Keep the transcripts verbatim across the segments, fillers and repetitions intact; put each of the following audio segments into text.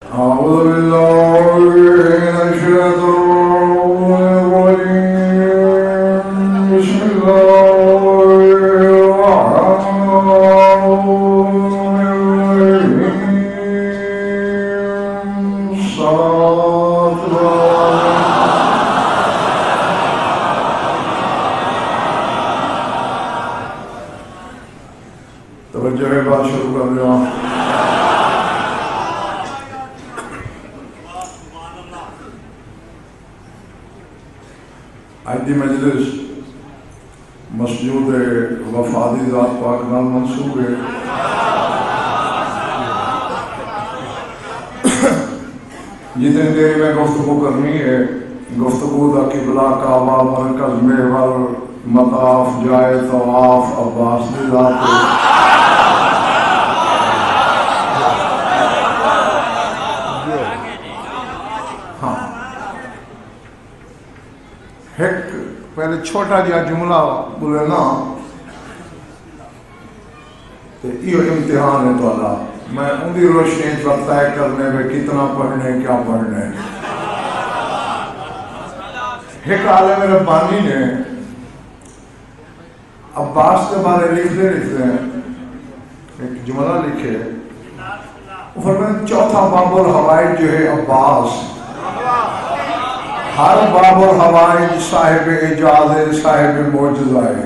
أعوذ بالله من الشيطان الرجيم بسم الله الرحمن الرحيم صلاة توجہ بات شروع کر رہا ہوں. آج دی مجلس مسجود وفادی ذات پاک نال منسوب ہے. جتنے دیر میں گفتگو کرنی ہے گفتگو دا قبلہ کعبہ مرکز محور مطاف جائے طواف عباس دی ذات ہے. ایک پہلے چھوٹا جہا جملہ بولے نا یہ امتحان ہے تو میں ان کی روشنی طے کرنے میں کتنا پڑھنے کیا پڑھنے. ایک عالم ربانی نے عباس کے بارے لکھتے لکھتے ہیں ایک جملہ لکھے وہ فرماتے چوتھا باب الحوائج جو ہے عباس ہر باب الحوائج صاحب اجاز ہے صاحب معجزہ ہے.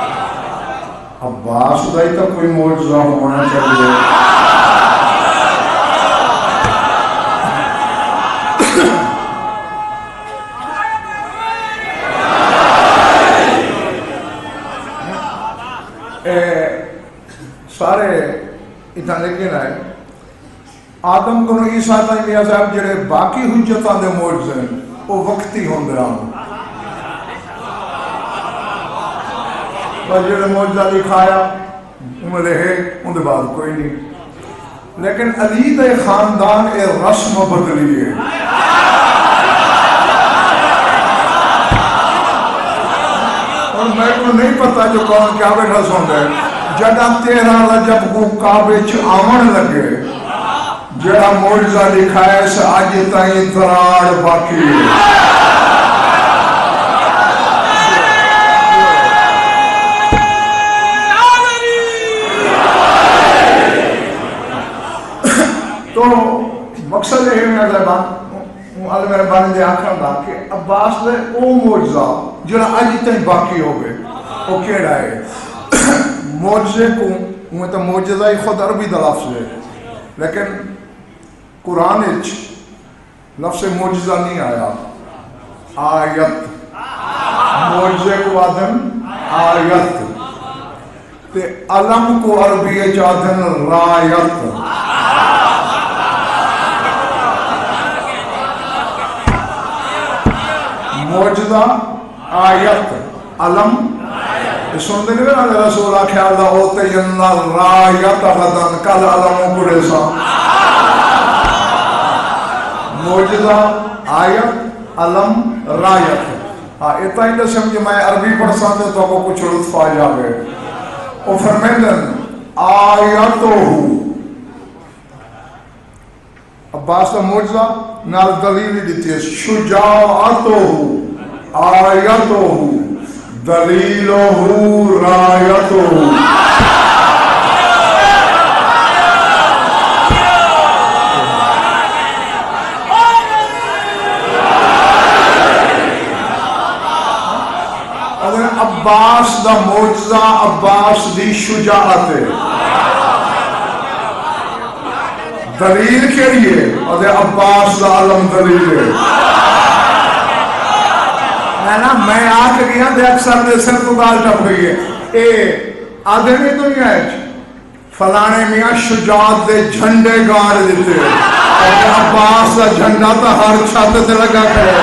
عباس دائی تو کوئی معجزہ ہونا چاہیے. سارے اتنا لیکن ہے آدم کو عیسیٰ تائیں میاں صاحب جڑے باقی حجتاں دے معجزے ہیں وہ وقتی ہوں درام بس جڑے معجزہ دکھایا انہیں رہے انہیں بعد کوئی نہیں. لیکن علی دے خاندان اے رسم بدلی ہے. اور میں کو نہیں پتا جو کون کیا بیٹھا سن رہے جدہ تیرہ رجب کو کعبے چ آمن لگے جڑا معجزہ دکھائے سے آج تائیں دراڑ باقی ہے. تو مقصد ہے میں عالم ربانی دے آکھن دا کہ عباس دے او معجزہ جڑا آج تائیں باقی ہو گئے وہ کیڑا ہے. معجزے کو وہ تو معجزہ ہی خود عربی دا لفظ ہے لیکن قرآن اچھ لفظ معجزہ نہیں آیا. آیت معجزے کو آدھن آیت تے علم کو عربی آدھن رایت. معجزہ آیت علم سن دے گئے نا رسول خیال دا ہوتے یننا رایت غدن کل علموں کو ریسا. معجزہ آیت علم رایت. ہاں اتنا ہی تو سمجھے میں عربی پڑھ سکتے تو کو کچھ لطف آ جاوے. او فرمیدن آیتو ہو عباس کا معجزہ نال دلیلی دیتی ہے شجاعتو ہو آیتو ہو دلیلو ہو رایتو ہو. عباس دا معجزہ عباس دی شجاعت ہے. دلیل کے لیے اور عباس دا علم دلیل ہے. میں آکھ گیا دے اکثر دے سر تو گال ٹپ گئی ہے اے آدمی دنیا ہے فلانے میاں شجاعت دے جھنڈے گاڑ دیتے اور عباس دا جھنڈا تا ہر چھت سے لگا کرے.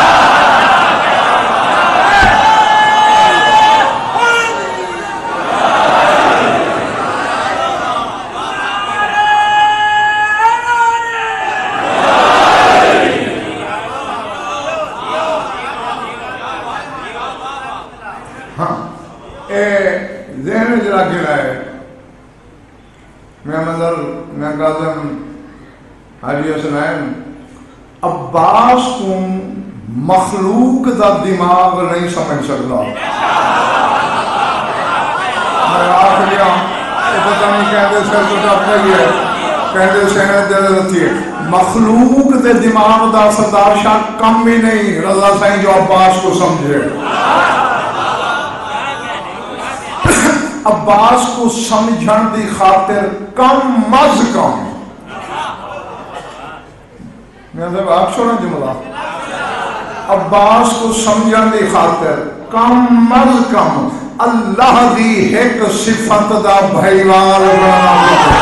ذہن جرا گرا ہے میں منظر میں قاسم حاجی حسن حسنین عباس کو مخلوق دا دماغ نہیں سمجھ سکتا. میں آخ لیا یہ پتہ نہیں کہتے سر تو ٹپ گئی ہے کہتے سینت دل رہتی ہے. مخلوق دے دماغ دا سردار شاہ کم بھی نہیں رضا سائیں جو عباس کو سمجھے. عباس کو سمجھن دی خاطر کم از کم میں نے آپ چھوڑا جملہ عباس کو سمجھن دی خاطر کم از کم اللہ دی ایک صفت دا بھائیوال بنا.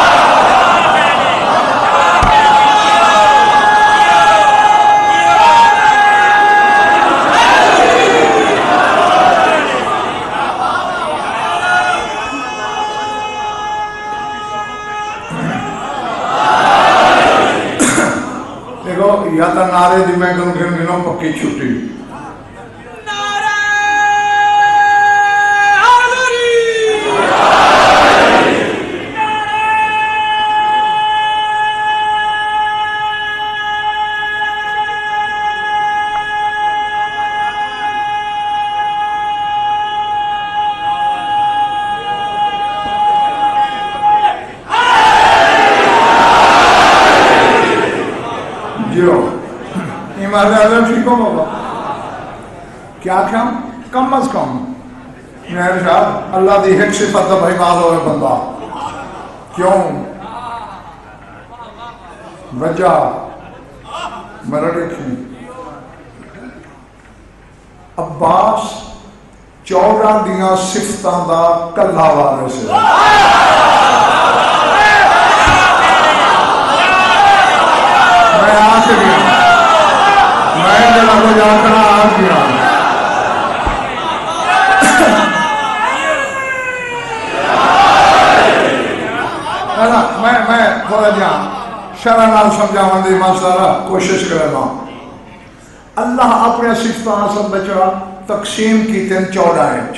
یا تا نعرے دی میں گن گن گنوں پکی چھٹی. کیا کم کم از کم میں ارشاد اللہ دی ایک صفت دا بھائی مال ہوئے بندہ. کیوں وجہ میرا دیکھیں عباس چودہ دیاں صفتاں دا کلہ وارث ہے. میں آ کے گیا میں جنہا کو جا کر آ گیا میں میں تھوڑا جہاں شرع نال سمجھاؤں دی مسئلہ کوشش کرنا. اللہ اپنے صفتاں حسن بچہ تقسیم کی تین چودہ انچ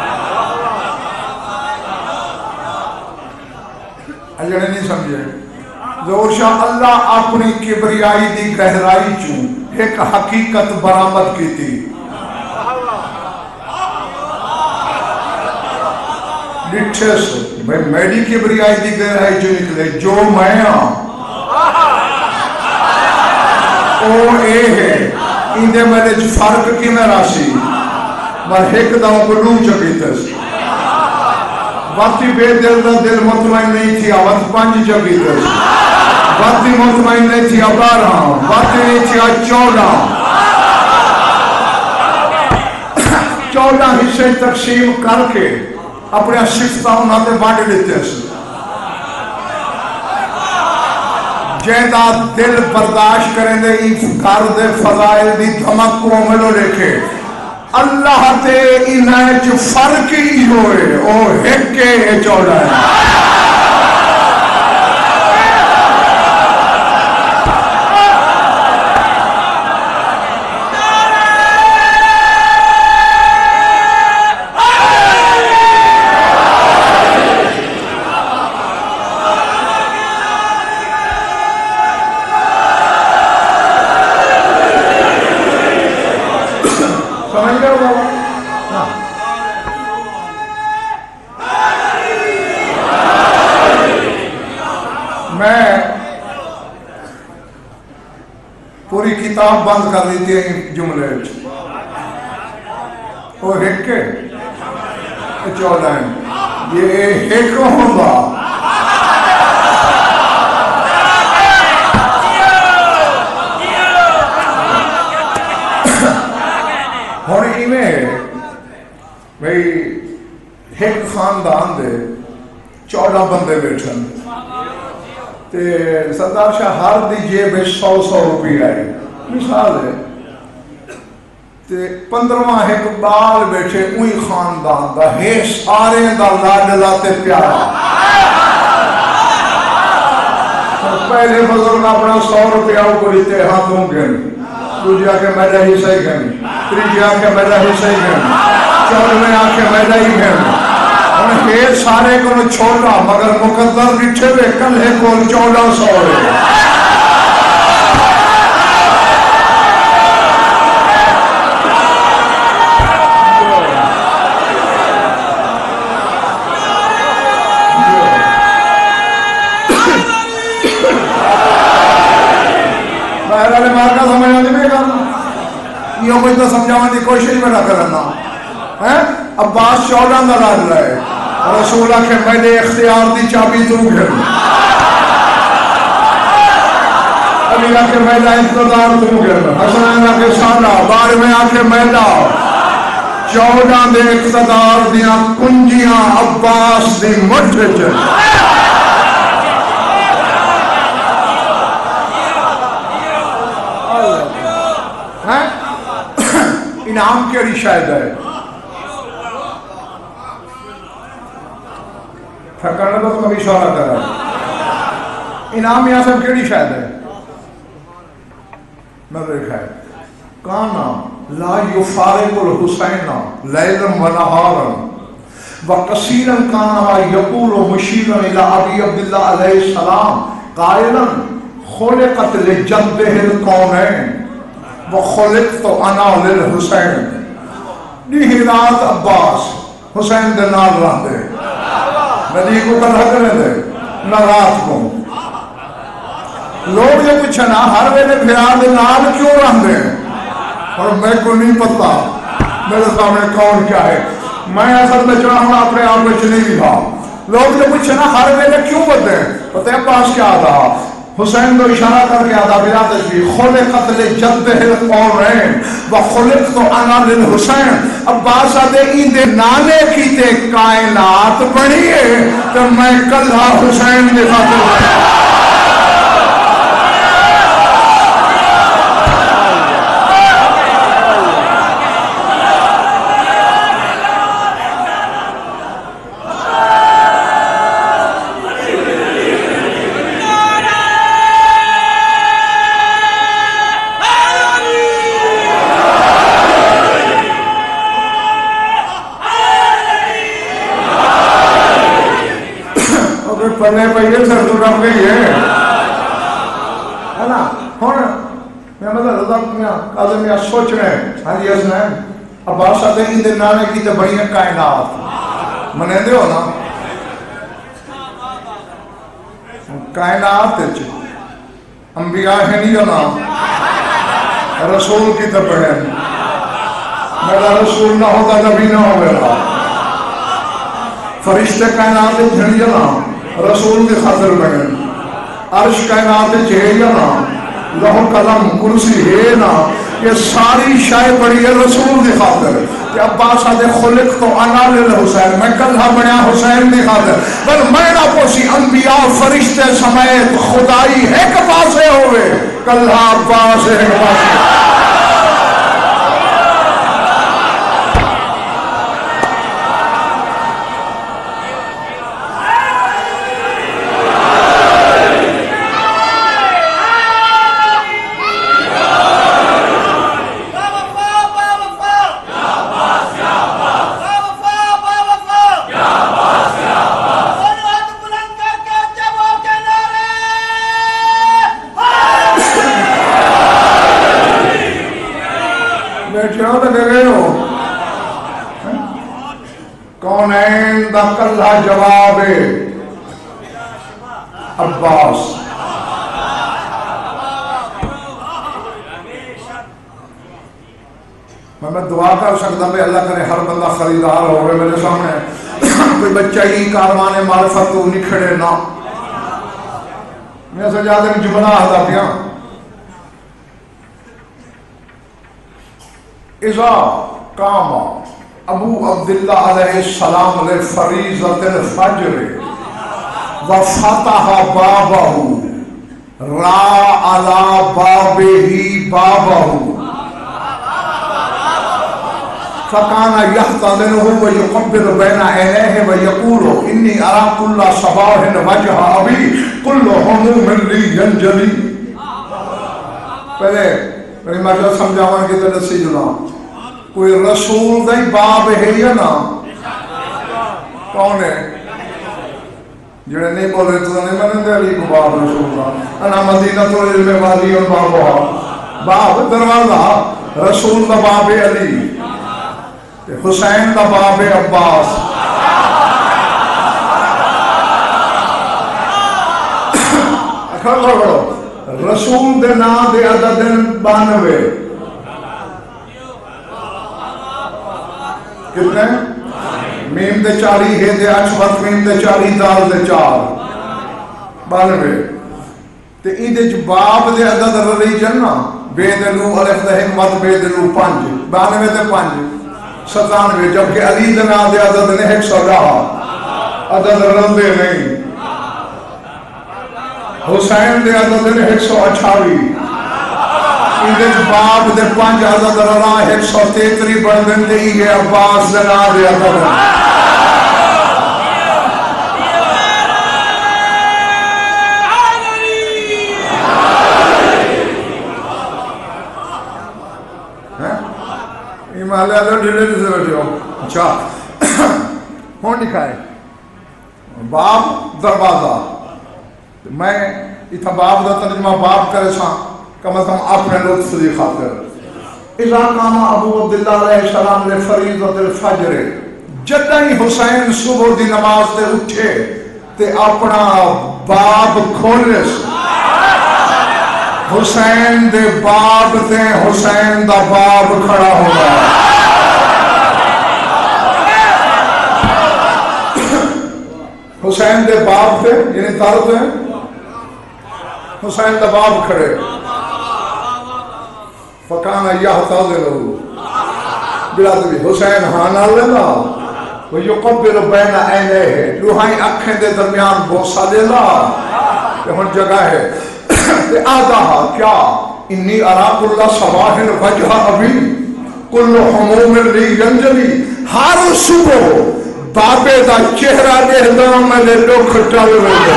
اجڑے نہیں سمجھے. ظہور شاہ اللہ اپنی کبریائی دی گہرائی چوں ایک حقیقت برآمد کی تھی. ڈٹھے سے میں میڈی کبریائی دی گہرائی چوں نکلے جو میں ہاں او اے ہے اندے میرے فرق کی میں راسی میں ایک داؤں کو لوں چکی تس واتی بے دل دا دل مطمئن نہیں تھی آوات پانچ چکی تس واتی مطمئن نہیں تھی بارہ واتی نہیں تھی چودہ چودہ حصے تقسیم کر کے اپنے صفتہ انہاں تے بانٹ لیتے ہیں. جیدہ دل برداشت کریں دے انفکار دے فضائل دی دھمک کو ملو لکھے اللہ تے انہیں جو فرق ہی ہوئے او ایک کے چودہ ہے. پوری کتاب بند کر دیتی ہیں جملے وہ ایک کے چودہ ہیں یہ ایک ہوگا اور انہیں بھئی ایک خاندان دے چودہ بندے بیٹھن تے سردار شاہ ہر دی جیب سو سو روپی آئے مثال ہے تے پندرواں ایک بال بیٹھے اوئی خاندان دا ہے سارے دا لاڈلا تے پیارا. پہلے بزرگ اپنا سو روپیہ کو لیتے ہاتھوں گن دوجی آکے میڈا ہی صحیح گن تریجی آکے میڈا ہی صحیح گن چودھویں آکے میڈا ہی گن انہیں یہ سارے کو چھوڑا مگر مقدر نٹھے ہوئے کل ہے کول چودہ سو ہے. پہلے مار کا سمجھا نہیں میں کرنا یہ کچھ تو سمجھانے کی کوشش میں نہ کرنا ہے عباس چودہ کا راج رہے رسول کے میرے اختیار دی چابی تو گھر علی کے میدہ اقتدار تو گھر حسنین کے سالہ بار میں آکے میدہ چودہ دے اقتدار دیاں کنجیاں عباس دی مٹھ چل انعام کیڑی شاید ہے پھکرنے کو تو کبھی شورہ کر رہا ہے انعام یہاں سب کیڑی شاید ہے میں دیکھا ہے کانا لا یفارق الحسین لیلا و نہارا وکثیرا کانا یقول مشیرا الى ابی عبداللہ علیہ السلام قائلا خلقت لجدہ القونین وخلقت انا للحسین دیہی رات عباس حسین دے نال رہ دے ندی کو کل حکرے دے نہ رات کو لوگ یہ پچھنا ہر ویلے پھرا دے نال کیوں رہ دے اور میں کو نہیں پتا میرے سامنے کون کیا ہے میں اصل میں چاہا ہوں اپنے آپ میں چلی بھی تھا لوگ یہ پچھنا ہر ویلے کیوں پتے پتہ ہے عباس کیا تھا حسین کو اشارہ کر کے آدھا بلا تشبیح خلقت لجدہ القونین وخلقت انا للحسین عباس آدھے ایندے نانے کی تے کائنات بڑی ہے تو میں کلھا حسین دے خاطر پڑھنے پہلے سر تو رکھ گئی ہے ہے نا ہون میں مطلب رضا میں قاضر میں سوچ رہے ہیں ہاں جی حسنین عباس آتے ہی دن نانے کی تو بڑی کائنات منے دے ہو نا کائنات چ انبیاء ہیں نہیں ہو نا رسول کی تو پڑھیں میرا رسول نہ ہوتا نبی نہ ہو میرا فرشتے کائنات جھڑی جنا رسول کے خاطر بگن عرش کائنات چہے یا نا لوح قلم کرسی ہے نا یہ ساری شائع پڑی ہے رسول کی خاطر کہ عباس آدھے خلق تو انا للحسین میں کلھا بنیا حسین کی خاطر بل میں نہ پوسی انبیاء فرشتے سمیت خدائی ایک پاسے ہوئے کلھا عباس ایک پاسے کونین دا کلھا جواب عباس میں دعا کر سکتا کہ اللہ کرے ہر بندہ خریدار ہوگئے میرے سامنے کوئی بچہ ہی کاروان معرفت تو نکھڑے نا میں سجادہ کی جملہ آدھا پیا اذا قام ابو عبداللہ علیہ السلام لفریضۃ الفجر وفتح بابہ را علی بابہ بابہ فکان یحتضنہ ویقبل بین عینیہ ویقول انی ارا کل صباح وجہ ابی کل ہموم لی ینجلی پہلے میری مجھے سمجھاؤں کی طرح سے جنا کوئی رسول دائی باب ہے یا نا کون ہے جنہیں نہیں بولے تو نہیں مانیں دے علی کو باب رسول دا انا مدینہ تو علم والی اور بابا باب دروازہ رسول دا باب علی حسین دا باب عباس اکھر لوگو رسول دے نام دے عدد بانوے کتنے میم دے چاری ہے دے اچھ وقت میم دے چاری دال دے چار بانوے تے ایدے جو باب دے عدد رلی جنہ بے دلو الف دے حکمت بے دلو پانچ بانوے دے پانچ ستانوے جبکہ علی دے نام دے عدد نے ایک سو رہا عدد رلدے نہیں حسین دے عدد نے ایک سو اچھاوی ایدے جو باب دے پانچ عدد رلا ایک سو تیتری بردن دے ہی ہے عباس دے نام دے عدد مالے آدھر ڈھلے سے بیٹھے ہو اچھا ہون دکھائے باب دروازہ میں اتھا باب دا ترجمہ باب کرے ساں کم از کم اپنے لطف دی خاطر اذا کانا ابو عبداللہ علیہ السلام نے فریضت الفجر جدہ ہی حسین صبح دی نماز تے اٹھے تے اپنا باب کھولے ساں حسین دے باب تے حسین دا باب کھڑا ہوگا حسین دے باب تے یعنی تارت ہیں حسین دا باب کھڑے فکانا یحتاظ لہو بلا تبی حسین ہانا لینا ویقبر بین اینے ہے لوہائیں اکھیں دے درمیان بوسا لینا یہ ہن جگہ ہے آدھا کیا انی اراک اللہ صباحن وجہ ابی کل حموم لی ینجلی ہر صبح بابے دا چہرہ دیکھتا میں نے لوگ کھٹاوے ہوئے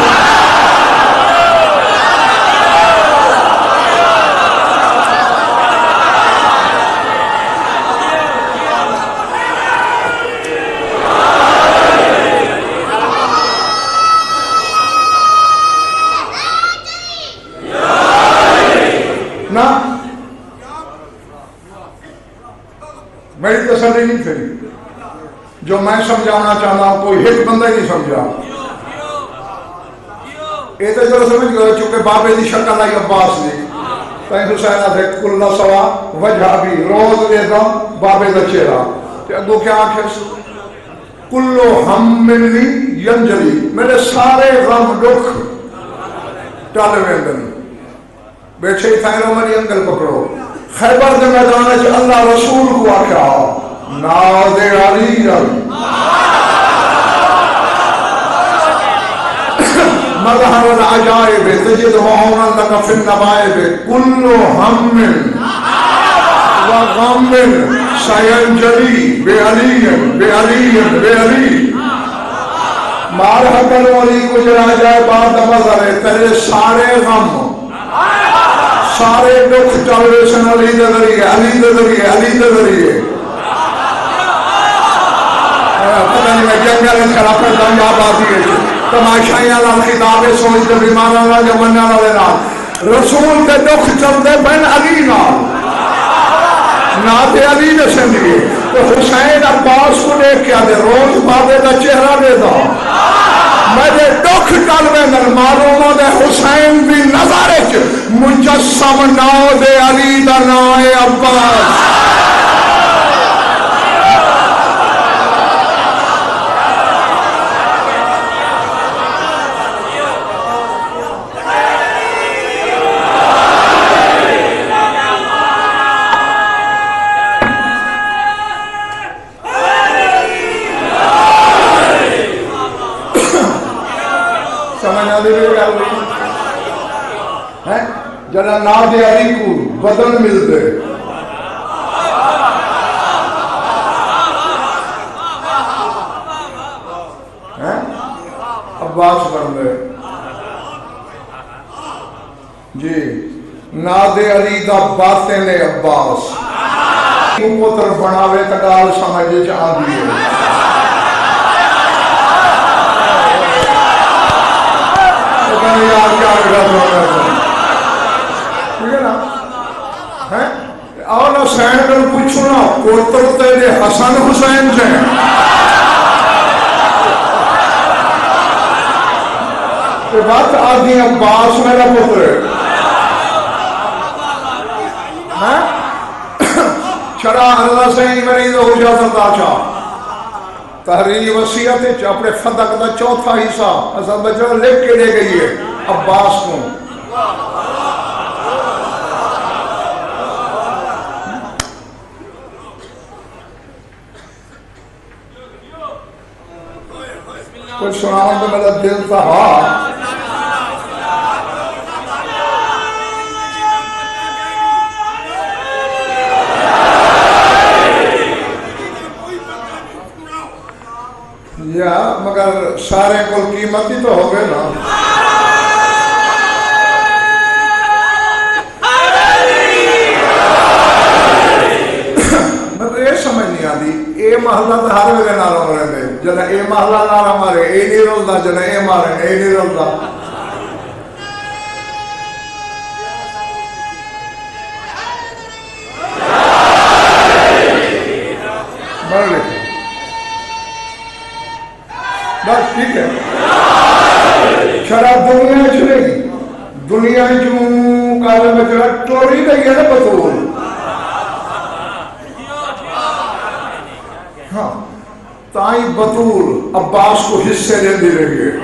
میری تسلی نہیں تھی جو میں سمجھانا چاہتا ہوں کوئی ایک بندہ ہی نہیں سمجھا یہ تو جو سمجھ گئے چونکہ بابے دی شکل آئی عباس نے تین حسین آتے کلہ سوا وجہ بھی روز دیتا بابے دا چہرہ کہ اگو کیا آنکھیں کلو ہم منی ینجلی میرے سارے غم دکھ ٹالے ویندن بیٹھے ہی تھائیں رو میری انگل پکڑو خیبر دے میدان ہے اللہ رسول کو آکھا ناز علی مظہر العجائب تجد وعونا لکا فی النبائب کل ہم و غم سینجلی بے علی بے علی بے علی مارحت الولی کو جرا جائے بعد مظہر تیرے سارے غم سارے دکھ چلوے سن علی دے ذریعے علی دے ذریعے علی دے ذریعے پتہ نہیں میں جنگا لے خلافت دنگ آبادی ہے تماشائیں اللہ خطاب سوچ کے بیمار اللہ جو منع اللہ نال رسول دے دکھ چل دے بین علی نال نات علی نے سندگی تو حسین عباس کو دیکھ کیا دے روز بابے دا چہرہ دے دا میرے دکھ ٹلوے نال معلومہ دے حسین بھی نظارے مجسم ناو دے علی دا نائے عباس جنا ناد علی کو بدن ملتے عباس بن گئے جی ناد علی دا باطن عباس پتر بناوے تکال سمجھے چاہ دیئے یار کیا رکھا اور حسین کو پوچھنا پوتر تیرے حسن حسین سے بات آدھی عباس میرا پتر ہے چھڑا اللہ سے ہی میں نہیں دو اجازت آچا تحریری وسیعت اپنے فدق دا چوتھا حصہ اصلا بچہ لکھ کے لے گئی ہے عباس کو کچھ سناؤں تو میرا دل تھا ہاں یا مگر سارے کو قیمت ہی تو ہو گئے نا مگر یہ سمجھ نہیں آتی اے محلہ تو ہر ویلے نہ رو رہے تھے جنہ اے محلہ نہ ہمارے اے نہیں رولتا جنہ اے مارے اے نہیں رولتا بڑھ لکھے بس ٹھیک ہے چھڑا دنیا چھڑے دنیا جوں کالے میں چھڑا ٹوری گئی ہے نا بطول ہاں تائیں بطول عباس کو حصے دے دی رہی ہے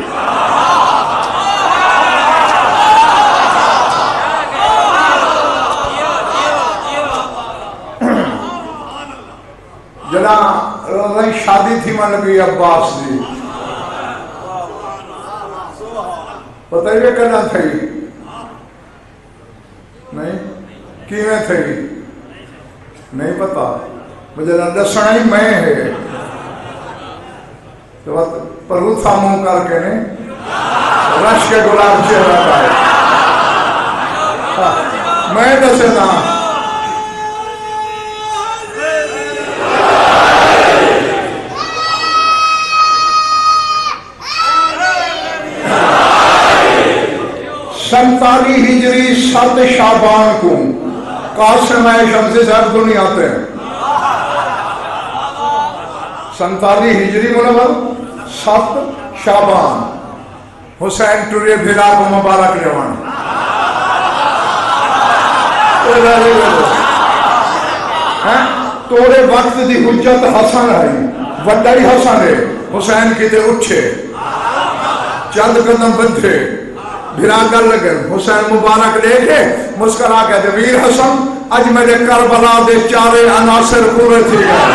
جنا روزائی شادی تھی میں نبی عباس دی پتہ یہ کرنا تھی نہیں کیویں تھی نہیں پتا مجھے دسنا ہی میں ہے تو پرو تھا منہ کر کے نہیں رش کے گلاب چہرہ کا ہے میں دسے نا سنتالی ہجری سات شعبان کو قاسم شمس صاحب دنیا تے سنتالی ہجری منور سات شعبان حسین ٹورے بھیرا کو مبارک لیوان توڑے وقت دی حجت حسن ہے وڈائی حسن ہے حسین کی تے اچھے چند قدم بدھے بھیرا کر لگے حسین مبارک لے کے مسکرا کہتے ویر حسن اج میرے کربلا دے چارے عناصر پورے تھی گئے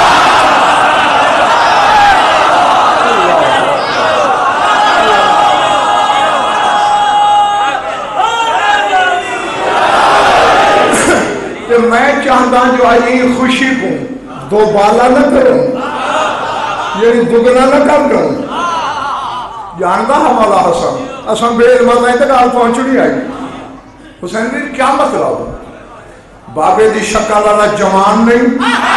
کہ میں چاہتا جو آئی خوشی کو دو بالا نہ کروں یعنی دگنا نہ کر کروں جانتا ہمارا حسن اسم بے علمات آئی تک آل پہنچنی آئی حسین بھی کیا مطلب بابے دی شکل اللہ جوان نہیں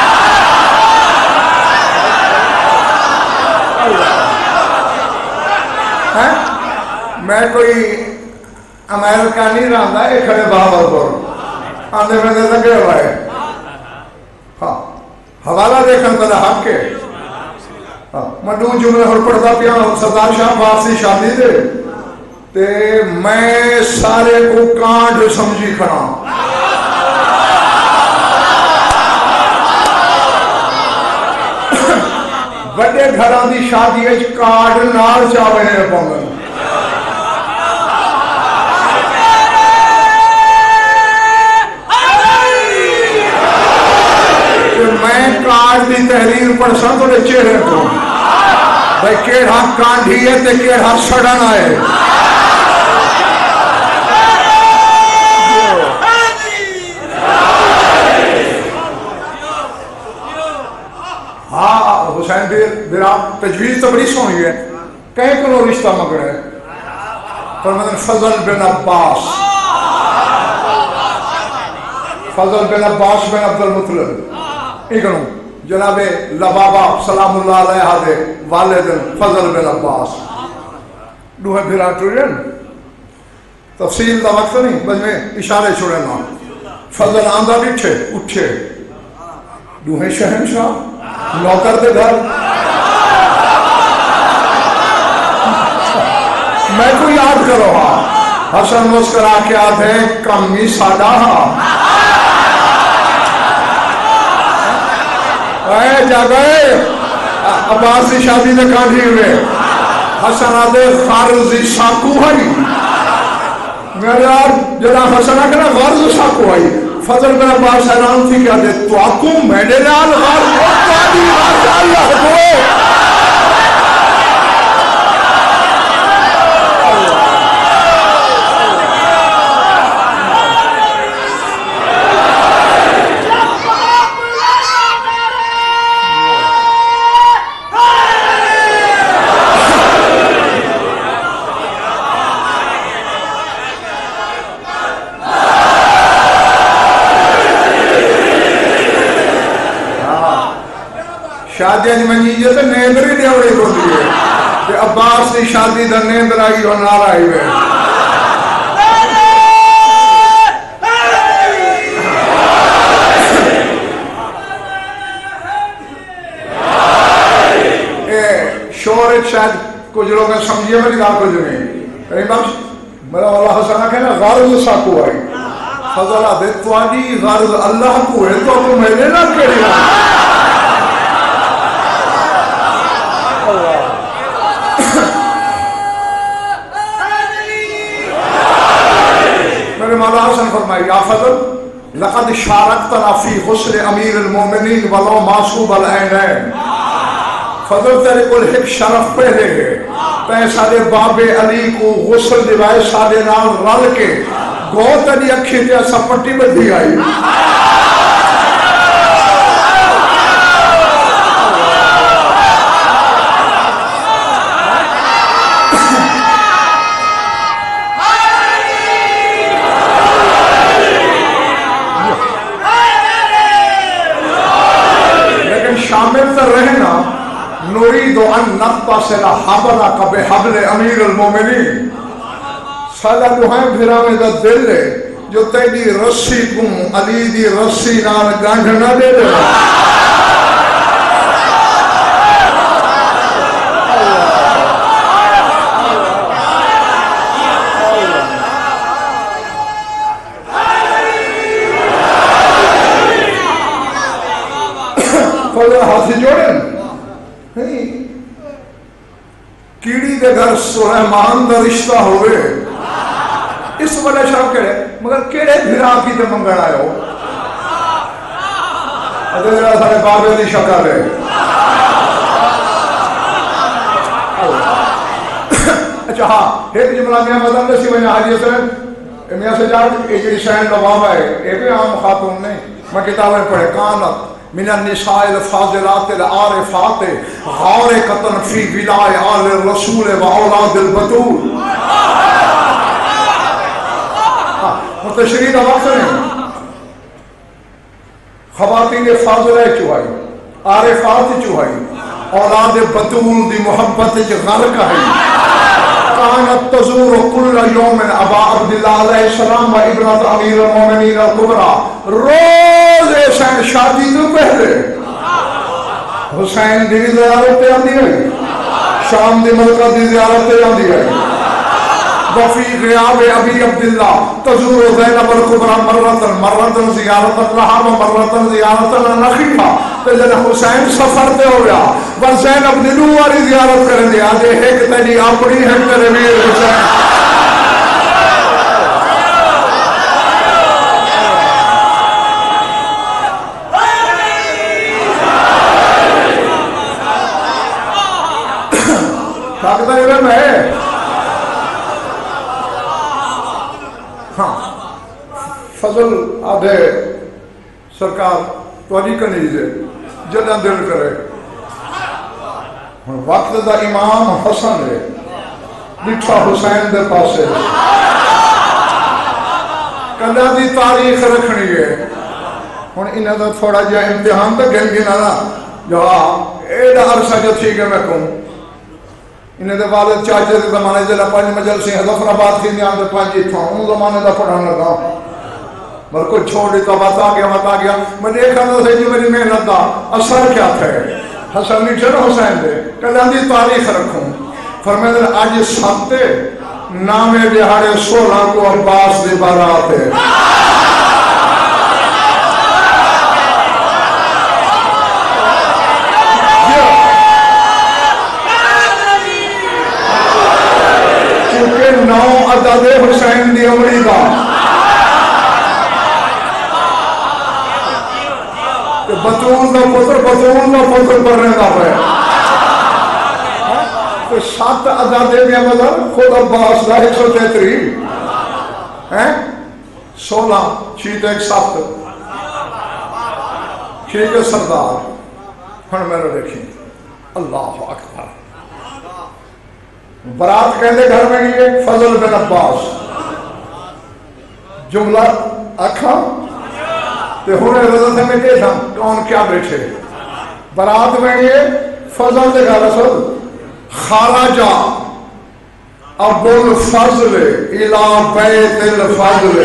میں کوئی امریکہ نہیں رہا ایک کھڑے بابر پر آنے میں نے لگے ہوا ہے ہاں حوالہ دیکھن تلہ حق کے میں دو جملے ہر پڑھتا پیا سردار شاہ باسی شادی دے تے میں سارے کو کانڈ سمجھی کھڑا بڑے گھران دی شادی ہے کانڈ نار چاہوے ہیں پونگن میں کانڈ دی تحریر پڑھ سن تو نے چہرے کو بھائی کیڑا کانڈ ہی ہے تے کیڑا سڑن آئے ہاں حسین بیرا تجویز تو بڑی سونی ہے کہیں کنو رشتہ مگر ہے فرمودن فضل بن عباس فضل بن عباس بن عبد المطلب ایکنو جناب لبابا سلام اللہ علیہ دے والدن فضل بن عباس دوہے بھیرا ٹورین تفصیل دا وقت نہیں بس میں اشارے چھوڑے نا فضل آندہ بیٹھے اٹھے دوہے شہنشاہ نوکر دے گھر میں کو یاد کرو ہاں حسن مسکرا کے آدھے کمی سادہ ہاں اے جا گئے عباس کی شادی نے کانٹھی ہوئے حسن آدھے غرض ساکو ہے میرے یار جنا حسن آکھنا غرض ساکو ہے فضل میں عباس حیران تھی کیا دے تو آکو میں نے نال غرض تو آدھی ماشاء اللہ کو شادی آج منجی جیسے نیندر ہی دیوڑی کو دیئے کہ عباس کی شادی دا نیندر آئی اور نار آئی ہوئے شور ایک شاید کچھ لوگ ہیں سمجھئے میں نگاہ کچھ نہیں رہی بخش میرا اللہ حسنہ کہنا غرض ساکو آئی فضلہ دے تو آنی غرض اللہ کو ہے تو تو میں نے نہ کہی میرے مولا حسن فرمائی یا فضل لقد شارکتنا فی غسل امیر المومنین ولو معصوب العینین فضل تیرے کل ایک شرف پہلے ہے تے سارے باب علی کو غسل دیوائے سارے نال رل کے گوت علی اکھی تے ایسا پٹی میں بھی آئی شامل تر رہنا نريد أن نتصل حبلك بحبل أمير المؤمنين سالا دوہائیں بھرامے دا دل ہے جو تیری رسی کم علی دی رسی نال گانڈ نہ دے دے فضل ہاتھی جوڑیں کیڑی دے گھر سلیمان دا رشتہ ہوئے اس وجہ شاہ کہے مگر کیڑے بھرا کی تے منگڑ آئے ہو ادھے ذرا سارے بابے دی شکل ہے اچھا ہاں ایک جملہ میاں مدن نے سی وجہ حاجی سے میاں سے جاؤ ایک رشائن لبابا ہے ایک بھی عام خاتون نہیں میں کتابیں پڑھے کانت من النساء الفاضلات العارفات غارقة في ولاء آل الرسول وأولاد البتول متشرید آواز نہیں خواتین فاضلہ چوہائی عارفات چوہائی اولاد بتول دی محبت غرق ہے كانت تزور كل يوم ابا عبداللہ علیہ السلام و ابنت امیر المومنین الکبرى روز حسین شادی تو پہلے حسین دی زیارت پہ آندی ہے شام دی ملکہ دی زیارت پہ آندی ہے وفی غیاب ابی عبداللہ تزور زینب الکبرى مرتن مرتن زیارت اللہ و مرتن زیارت النخیفہ تو جن حسین سفر تے ہو گیا و زینب دنو والی زیارت کریں دیا آجے ایک تیری اپنی ہے تیرے ویر حسین طاقتہ علم ہے ہاں فضل آدھے سرکار توجہ کرنی جیسے جدہ دل کرے وقت دا امام حسن ہے بٹھا حسین دے پاسے کندہ دی تاریخ رکھنی ہے ہون انہاں دا تھوڑا جا امتحان دا گن گنا نا جو ایڈا عرصہ جو تھی کہ میں کہوں انہیں دے والد چاچے دے زمانے جلہ پانچ مجل سے حضفر آباد تھی نیان دے پانچی تھا ان زمانے دا پڑھانا لگا بر کو چھوڑی تو بات آگیا بات آگیا میں دیکھا نہ تھے جو میری محنت دا اثر کیا تھے حسن نیچے نہ حسین دے کلان دی تاریخ رکھوں فرمائے دے آج ساتھے نامے بہارے سولہ کو عباس دے بارات ہے بطول کا فضل پڑھنے کا ہے تو سات آزادے میں مطلب خود عباس کا ایک سو تیتری سولہ چیت ایک سات ٹھیک ہے سردار ہن میرے دیکھیں اللہ اکبر برات کہندے گھر میں گئے فضل بن عباس جملہ اکھا تے ہونے رضا سے میں کہتا ہوں کون کیا بیٹھے برات میں گئے فضل دے گھر رسول خارجہ ابو الفضل الى بیت الفضل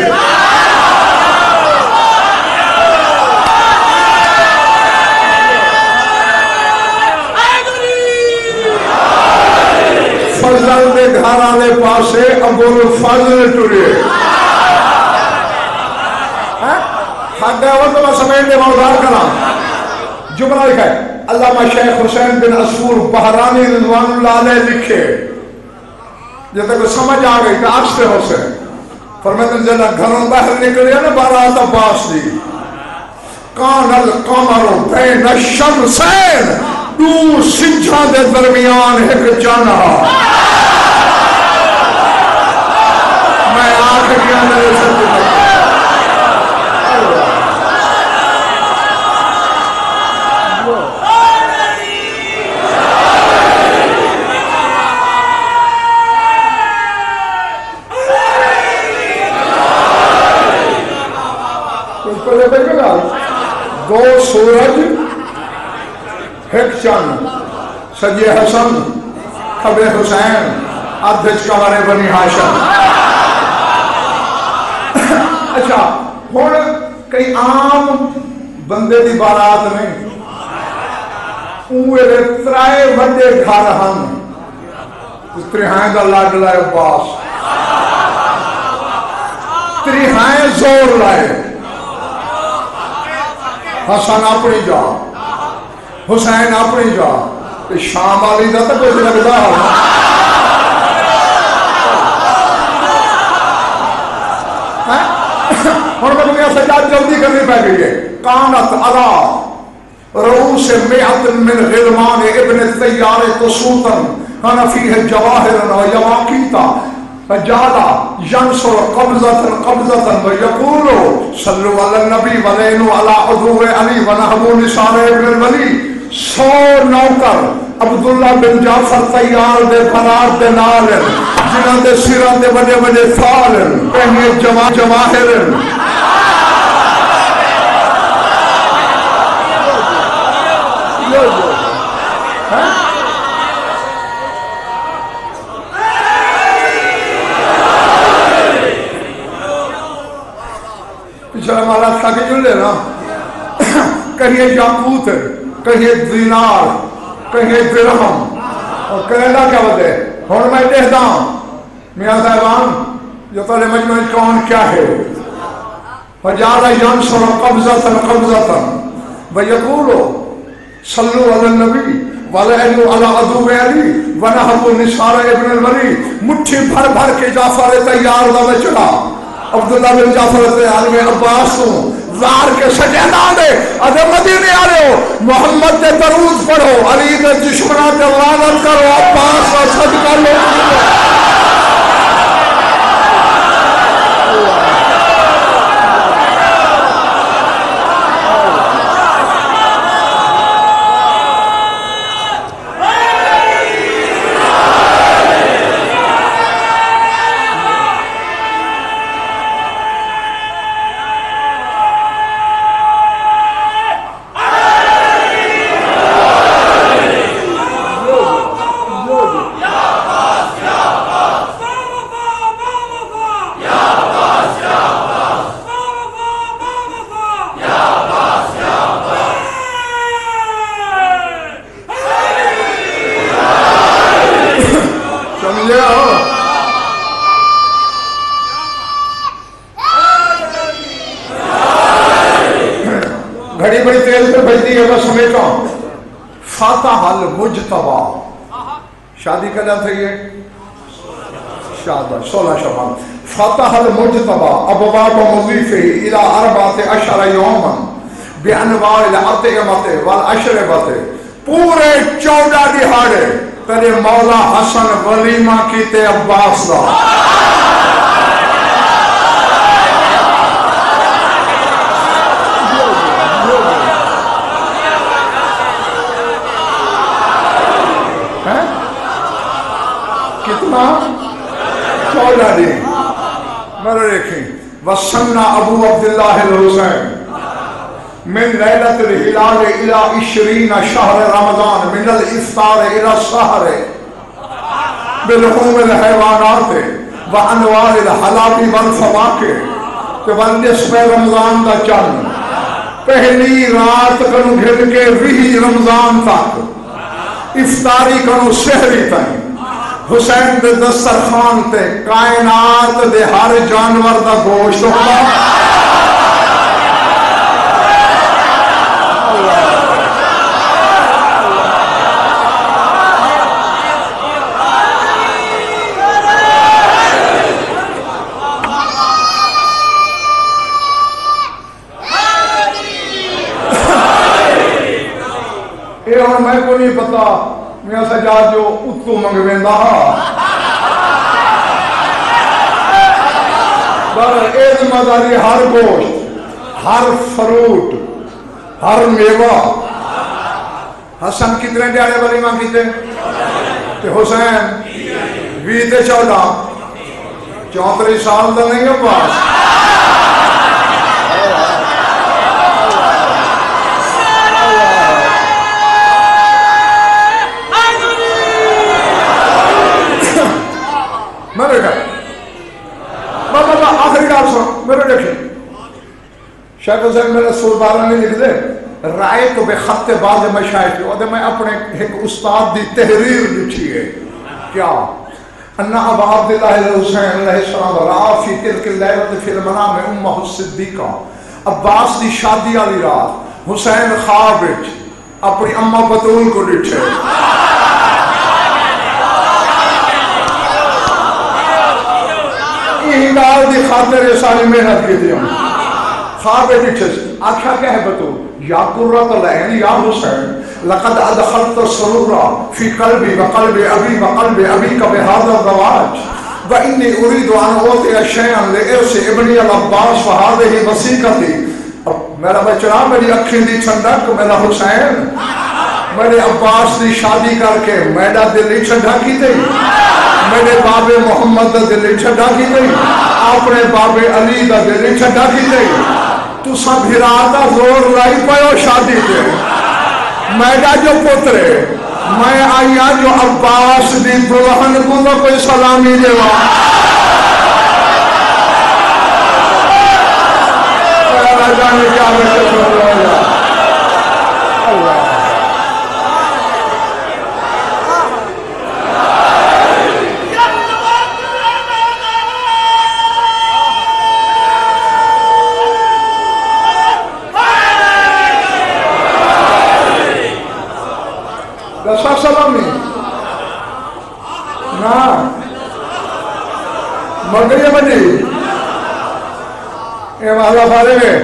فضل دے گھر آنے پاسے ابو الفضل ٹرے حق ہے وہ تو میں سمیت دے موضوع کرنا جملہ لکھا ہے علامہ شیخ حسین بن عصفور بحرانی رضوان اللہ علیہ لکھے جب تک سمجھ آ گئی کہ عکس پہ حسین فرمائے جنہ گھروں باہر نکلے نا بارات عباس دی کان القمر بین الشمسین دو سنجھا دے درمیان ایک جانا میں آخر کیا میرے سب دو سورج ایک چند سجے حسن کھبے حسین ادھچ کمرے بنی ہاشم اچھا ہون کئی عام بندے دی بارات نہیں اوے ترائے بڑے گھر ہم تریہائیں دا لاڈ لائے عباس تریہائیں زور لائے حسن اپنی جا حسین اپنی جا شام والی دا تو کچھ لگتا ہے اور میں دنیا سجاد جلدی کرنی پہ گئی ہے کانت علا رؤوس میعت من غلمان ابن تیار تسوطن کانا فیہ جواہرن و یواقیتا فجالا ینصر قبضتا قبضتا ویقولو صلو علی النبی ولینو علی عدو علی ونحبو نثار ابن الولی سو نوکر عبداللہ بن جعفر تیار دے فرار دے نالن جنہ دے سیران دے بڑے بڑے فالن پہنے جما جواہرن پچھلے مالا تھا کہ جو لے نا کہیں یاقوت ہے کہیں دینار کہیں درہم اور کہنا کیا بتے اور میں کہتا ہوں میاں صاحبان جو طالب مجمع کون کیا ہے فجعل ینصر قبضتا قبضتا ویقولو صلو علی النبی وَلَعِنُوا عَلَىٰ عَدُوِ عَلِي وَنَحَبُوا نِثَارَ ابن الولی مٹھی بھر بھر کے جعفر تیار دا میں چلا عبداللہ بن جعفر تیار میں عباس ہوں زار کے سجیدہ دے ادھے مدینے آ رہے ہو محمد دے درود پڑھو علی دے دشمنات لعنت کرو عباس کا صدقہ لو گھڑی بڑی تیز پہ بجتی ہے میں سمیٹا ہوں فاتح المجتبہ شادی کا جان تھا یہ شادہ سولہ شبان فاتح المجتبہ ابواب مضیفہ الى اربعت اشر یوما بِأَنْوَاءِ الْأَطْعِمَةِ وَالْأَشْرِبَةِ پورے چودہ دہاڑے تیرے مولا حسن ولیمہ کیتے عباس دا کتنا چودہ دن میرے دیکھیں وَسَنَّ ابو عبداللہ الحسین من لیلت الہلال الى عشرین شہر رمضان من الافطار الى السحر بلحوم الحیوانات وانواع الحلاب والفواکہ والنصف رمضان دا چند پہلی رات کنو گھر کے وہی رمضان تک افطاری کنو سحری تک حسین دے دسترخوان تے کائنات دے ہر جانور دا گوشت ہوگا یہ اور میں کو نہیں پتا میاں سجاد جو اتو منگویں دا بر ایز مداری ہر گوشت ہر فروٹ ہر میوہ حسن کتنے دیارے ولیمہ کیتے کہ حسین بیتے چودہ چونتری سال دا نہیں ہے پاس میرے گھر بابا بابا آخری آپ سن میرے دیکھیں شیخ حسین میرے سلطانہ نے لکھ دے رائے تو بے خط بعض مشاہد کی میں اپنے ایک استاد دی تحریر لکھی ہے کیا انہا ابا عبداللہ الحسین علیہ السلام رعا فی تلک اللیلت فی المنام امہ الصدیقہ عباس دی شادی علی رات حسین خواب اپنی امہ بطول کو لکھے ہنگال دی خاطر یہ ساری محنت کی تھی ہم خواب لکھے آکھا کیا ہے بطول یا قرۃ العین یا حسین لقد ادخلت السرور فی قلبی وقلب ابی وقلب ابی کا بہذا الرواج وانی اريد ان اوتي شيئا لارث ابني العباس وهذه وثيقتي میرا بچڑا میری اکھیں دی ٹھنڈک میرا حسین میرے عباس دی شادی کر کے میرا دل ٹھنڈا کی تھی میرے باب محمد دا دل ٹھنڈا کی تھی اپنے باب علی دا دل ٹھنڈا کی تھی تو سب ہراتا زور لائی پائے شادی دے میرا جو پترے میں آیا جو عباس دی دلہن کو نہ کوئی سلامی دے وا اللہ جانے کیا بچے چھوڑ رہا اللہ رسا سلامی نا مگر یہ بڑی اے محلہ فارے میں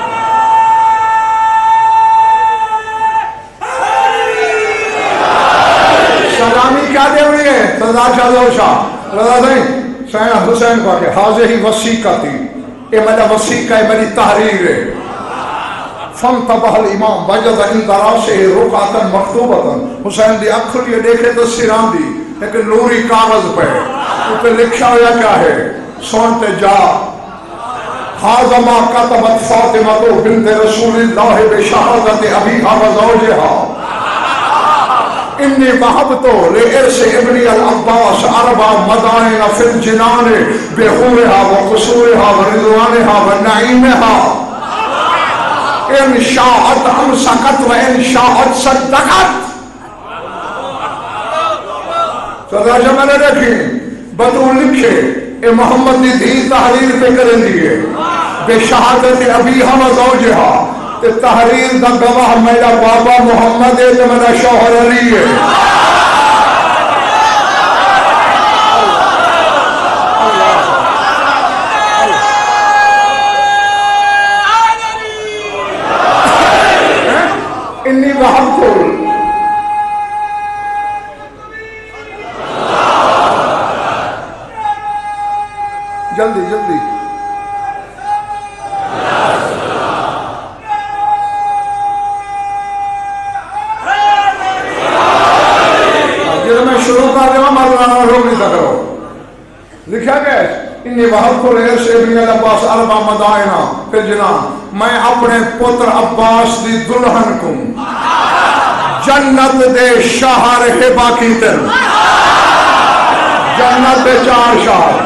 سلامی کیا دے ہوئی ہے سردار شاہ شاہ رضا نہیں سین حسین کو کہ حاضر ہی وسیقہ تھی اے میرا وسیقہ ہے میری تحریر ہے فانتبہ الامام وجد اندرا سے رکعتا مکتوبتا حسین دی اکھل یہ دیکھے تو سران دی ایک نوری کاغذ پہ تو پہ لکھا ہویا کیا ہے سونتے جا حاضر ما کتبت فاطمہ بنت رسول اللہ بشہادت ابیہا و زوجہا انی محبتو لئرس ابنی العباس اربع مدائن فی الجنان بحورہا و قصورہا و رضوانہا و نعیمہا ان شاءت امسکت و ان شاءت صدقت تو راجہ میں نے دیکھی بدو لکھے اے محمد دی دین تحریر پہ کریں دیئے بے شہادت ابیہا و زوجہا تے تحریر دا گواہ میرا بابا محمد ہے تے میرا شوہر علی ہے وحب کو لے سے ابن عباس اربع مدائنہ پھر جناب میں اپنے پتر عباس دی دلہن کو جنت دے شہر ہبا کی تن جنت دے چار شہر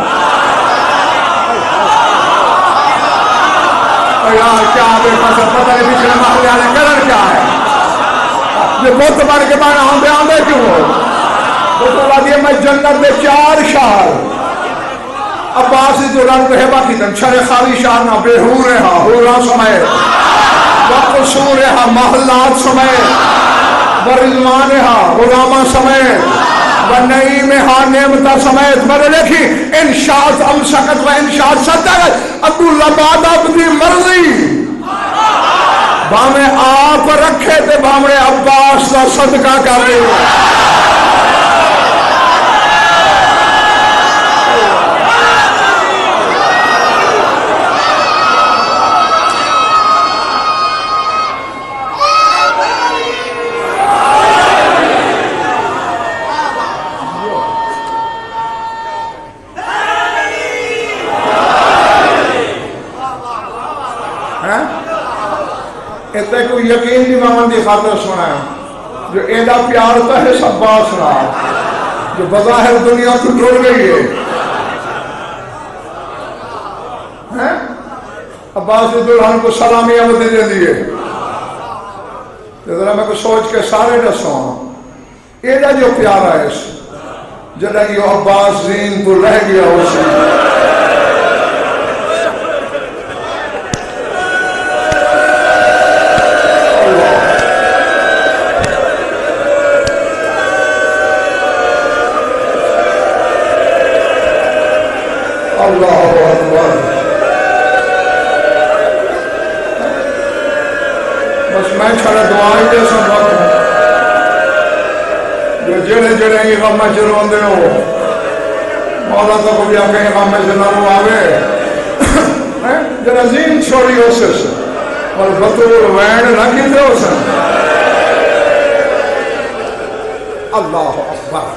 یار کیا بے پسر پتہ نہیں پچھلے محلے آنے کرن کیا ہے یہ بہت بڑھ کے بانا آندے آندے کیوں ہو بہت اللہ دیئے میں جنت دے چار شہر عباسی جو رنگ ہبا کی تن چھرے خالی شہر نہ بے ہو رہا ہورا سمیت وقصور رہا محلات سمیت ورزمان رہا غلامہ سمیت ونعیمہا نعمتہ سمیت میں دیکھی انشاءت امسکت و انشاءت صدقت ابو لباد اپنی مرضی بامے آپ رکھے تھے بامے عباس کا صدقہ کر رہے اتنے کوئی یقین نہیں مامن دی خاطر سنا ہے جو ایڈا پیار ہوتا ہے سب بات سنا جو بظاہر دنیا تو ڈر گئی ہے عباس دی دلہن کو سلامی آمدی دے دیئے ذرا میں کو سوچ کے سارے دسوں ایڈا جو پیار ہے اس جڑا یہ عباس زین تو رہ گیا ہو سی اللہ اکبر بس میں چھڑے دعائیں دے سکتا ہوں جو جڑے جڑے ہی غم میں چلوان دے ہو مولا تو کو بھی آگے ہی غم میں چلو آگے جڑا زین چھوڑی ہو سے اور بطور وین رکھی دے ہو سے اللہ اکبر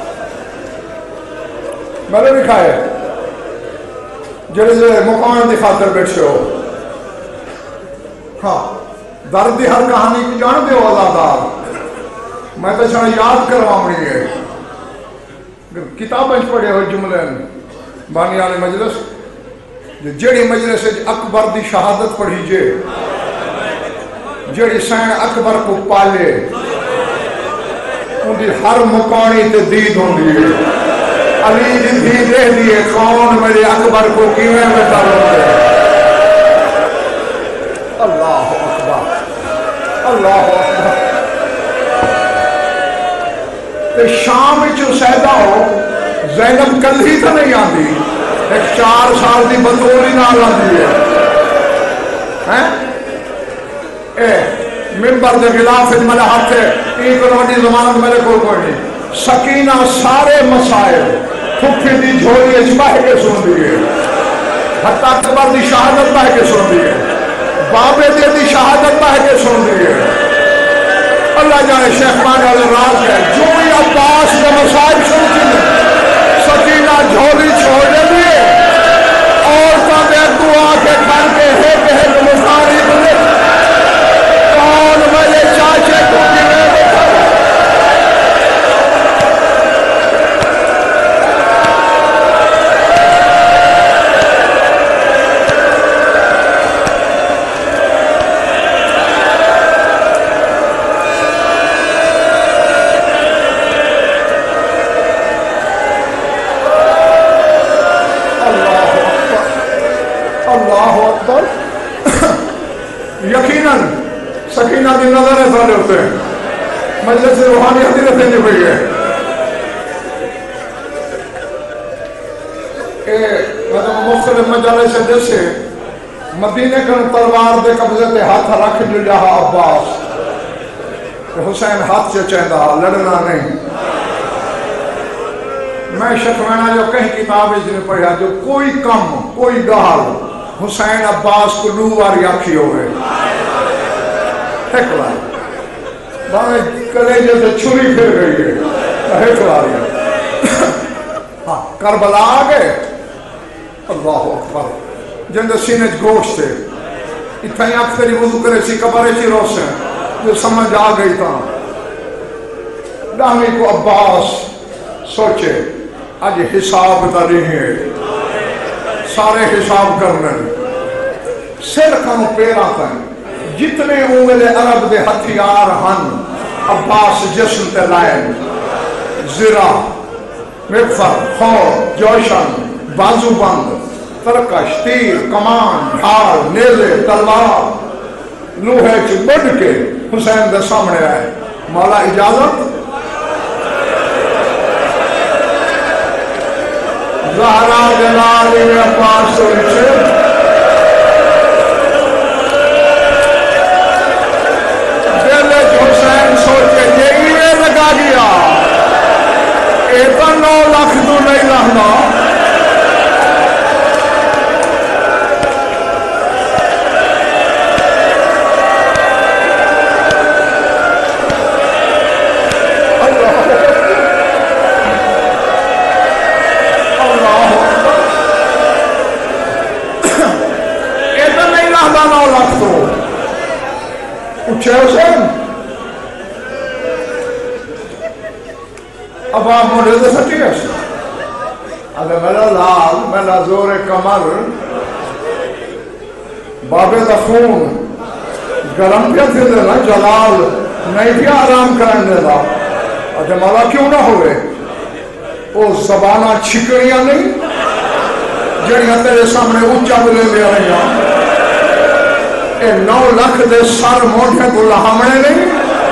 میں نے لکھا ہے جڑے جڑے مقام دی خاطر بیٹھے ہو ہاں دردی ہر کہانی کی جان دے ہو آزادار میں تو چھڑا یاد کرواؤں ہے کتاب اچھ پڑھے ہو جملے بانی آنے مجلس جڑی مجلس اکبر دی شہادت پڑھی جے جڑی سین اکبر کو پالے ان دی ہر مقانی تے دید ہوں دیئے علی جن بھی دے دیئے کون میرے اکبر کو کیویں میں تعلق دے اللہ اکبر اللہ اکبر تے شام جو سیدہ ہو زینب کل ہی تو نہیں آتی ایک چار سال دی بطوری نال آتی ہے اے ممبر دے غلاف ملے ہاتھ ہے ایک روٹی زمانت میرے کوئی کوئی نہیں سکینہ سارے مسائل پھپھی دی جھولی اجباہ کے سن دیئے حتیٰ اکبر دی شہادت باہ کے سن دیئے بابے دی دی شہادت باہ کے سن دیئے اللہ جانے شیخ مانے والے راز ہے جو ہی عباس کے مسائل سنتی ہیں سکینہ جھولی چھوڑے دیئے اور تا بے دعا کے کھر کے ہے بہت مفاری بلے کون میرے چاچے کو کی میں بتا یقیناً سکینہ دی نظر ہے سارے ہوتے ہیں مجلس روحانی حدیث نہیں ہوئی ہے مطلب مختلف مجالس سے جیسے مدینے کا تلوار دے قبضے تے ہاتھ رکھ جو جہاں عباس حسین ہاتھ سے چہدہ لڑنا نہیں میں شکرانا جو کہیں کتاب اس نے پڑھا جو کوئی کم کوئی گال حسین عباس کو لو واری آکھی ہوئے ایک لائے بانے کلیجے سے چھری پھر گئی ہے ایک لائے کربلا آگئے اللہ اکبر جن دے سینے گوشت تھے اتھائی آنکھ تیری وضو کرے سی کبارے چی روشن جو سمجھ آ گئی تھا دامی کو عباس سوچے آج حساب داری ہے سارے حساب کرنے سر کانو پیرا تھیں جتنے اونگلے عرب دے ہتھیار ہن عباس جسم تے لائن زرہ مغفر خور جوشن بازو بند ترکش تیر کمان ڈھال نیزے تلوار لوہے چ بڑھ کے حسین دے سامنے آئے مولا اجازت زہرا جلالی میں پاس سے دل حسین سوچے یہ ایوے لگا گیا ایتا نو لاکھ تو نہیں رہنا اچھے حسین اب آپ مجھے دے سکتی ہے اگر میرا لال میرا زور کمر بابے دا خون گرم پیا تھے دینا جلال نہیں پیا آرام کرنے دینا اگر مولا کیوں نہ ہوئے وہ زبانہ چھکڑیاں نہیں جڑیاں تیرے سامنے اچھا دلے لے رہی ہیں اے نو لکھ دے سر موٹے کو لہامنے نہیں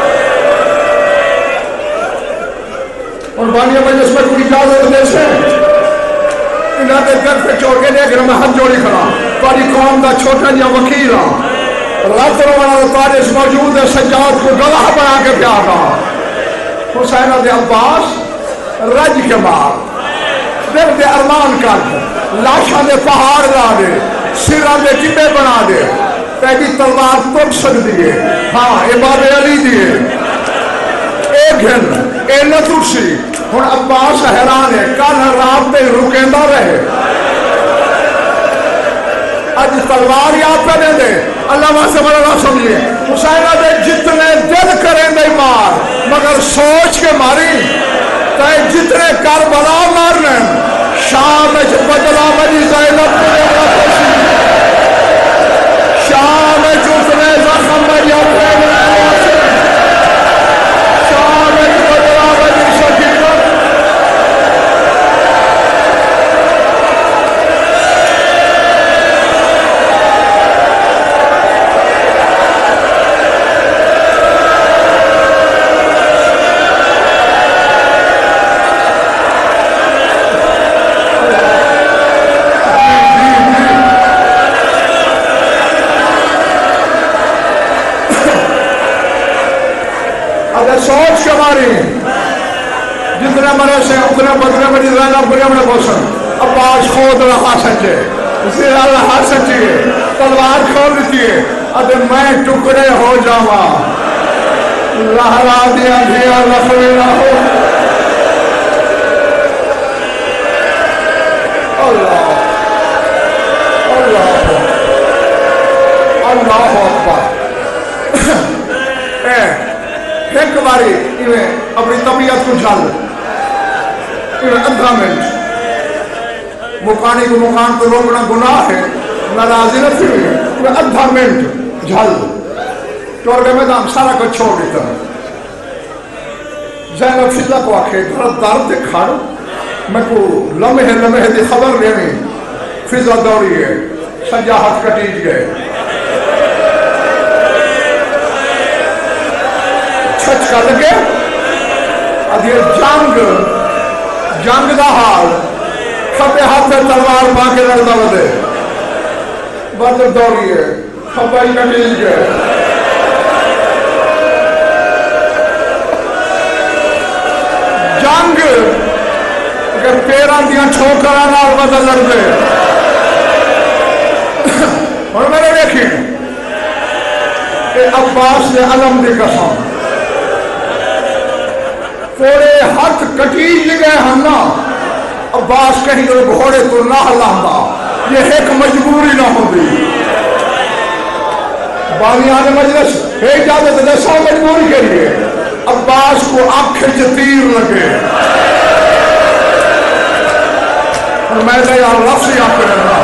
اور بانیہ مجلس میں کوئی اجازت دے سے انہاں دے گھر پہ چوڑ کے دیکھ رہا میں ہاتھ جوڑی کھڑا تاری قوم دا چھوٹا جا وکیل ہاں رات روانا تاریس موجود ہے سجاد کو گواہ بنا کے پیار رہا حسین دے عباس رج کے مار دل دے ارمان کر لاشاں دے پہاڑ لا دے سرہ دے ٹبے بنا دے پہلی تلوار توڑ سک دیئے ہاں امام علی دیئے ایک گھن اے نہ ترسی ہن عباس حیران ہے کل رات پہ رکیندہ رہے آج تلوار یاد پہ دے دے اللہ وہاں سے بڑا نہ سمجھے حسینہ دے جتنے دل کریں دے مار مگر سوچ کے ماری تاہے جتنے کربلا مارنے شام میں بجلا مجی زینب کو دے گا خوشی شام میں چوتنے زخم میں یا پھر آسے شام میں بجلا مجی شکیقت سوچ کے ماری جتنے مرے سے اتنے بدلے میں جتنے بڑے بڑے بوسن عباس خود رہا سچے اسی رہا سچی ہے تلوار کھول دیتی ہے اب میں ٹکڑے ہو جاوا لہرا دیا دیا لفظی نہ ہو اللہ اللہ اللہ اکبر ایک باری انہیں اپنی طبیعت کو جھال انہیں ادھا منٹ مکانی کو مکان کو روکنا گناہ ہے ناراضی نہ پھر انہیں ادھا منٹ جھال ٹور گئے میدان سارا کو چھوڑ دیتا زینب فضا کو آکھے گھر دار دے کھاڑ میں کو لمحے لمحے دی خبر لینی فضا دوڑی ہے سجاہت کٹیج گئے چھچ کا لگے ادھے جنگ جنگ دا حال کھپے ہاتھ سے تلوار باقی لڑتا بدے بدر دوڑی ہے کھپائی کٹیج گئے جنگ اگر پیران دیا چھوکرانا اور بدل لڑ دے اور میں نے دیکھی کہ عباس نے علم دی قسم تھوڑے ہاتھ کٹیج گئے ہم نا عباس کہیں گھوڑے تو نہ لہندا یہ ایک مجبوری نہ ہوتی بانیان مجلس ہے اجازت دسو مجبوری کے لیے عباس کو آنکھ تیر لگے اور میں نے یار لفظ ہی آپ کرنا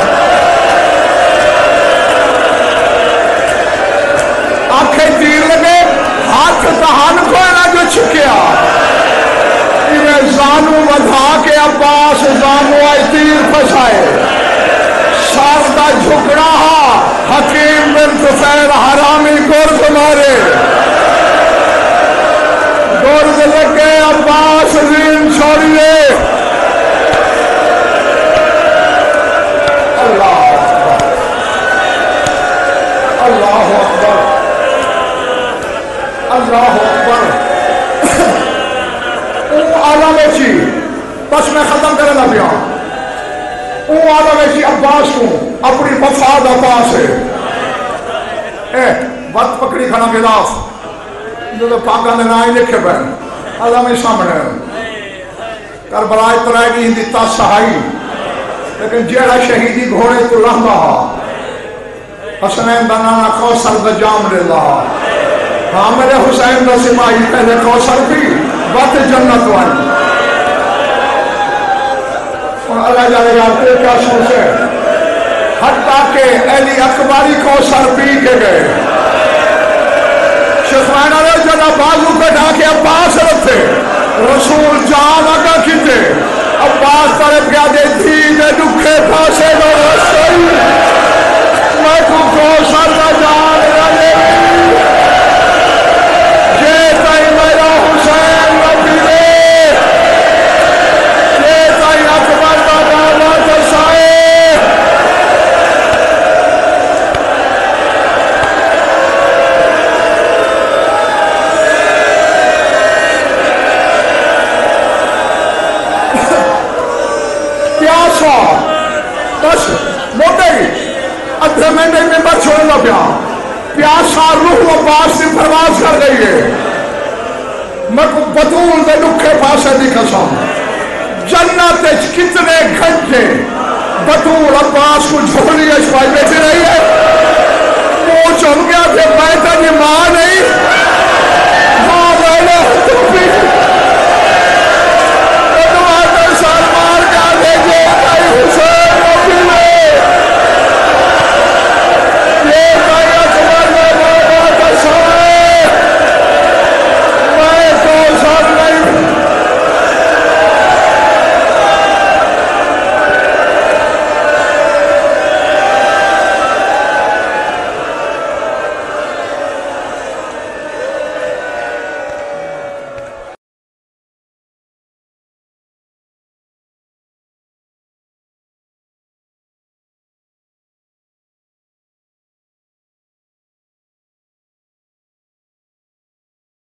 آنکھیں تیر لگے ہاتھ دہان کو نہ جو چھکیا انہیں زانو بدھا کے عباس زانو آئے تیر پھنسائے سارتا جھک رہا حکیم بن طفیل حرامی گرد مارے گرد لگے عباس زین چھوڑیے اللہ اکبر اللہ اکبر اللہ اکبر او عالم چی بس میں ختم کرنا پیا او عالم چی عباس کو اپنی مفاد عباس ہے اے وقت پکڑی کھانا خلاف جو تو پاکان نے نائی لکھے بہن اللہ میں سامنے کربلا اترائے گی ہندی تا سہائی لیکن جیڑا شہیدی گھوڑے تو لہما حسنین بنانا کوثر دا جام لے لہا ہاں میرے حسین دا سپاہی پہلے کوثر بھی وقت جنت والی اور اللہ جانے جاتے کیا سوچے حتیٰ کہ علی اکبری کوثر پی کے گئے شیخوانہ نے جنا بازو پہ ڈھا کے عباس رکھتے رسول جان آگا کیتے عباس طرف گیا دے تھی دے دکھے پھاسے دو رسول میں کو کوثر دا جان رہے یہ تائی میرا حسین ربی دے یہ تائی اکبر دا بابا تسائے پیاسا بس موٹے گی ادھر میں نے ممبر چھوڑنا پیا پیاسا روح عباس سے پرواز کر گئی ہے میں کو بطول دے لکھے پاسے دی قسم جنت کتنے گھنٹے بطول عباس کو جھولی اشوائی بیٹھی رہی ہے وہ چل گیا کہ بیٹھا نہیں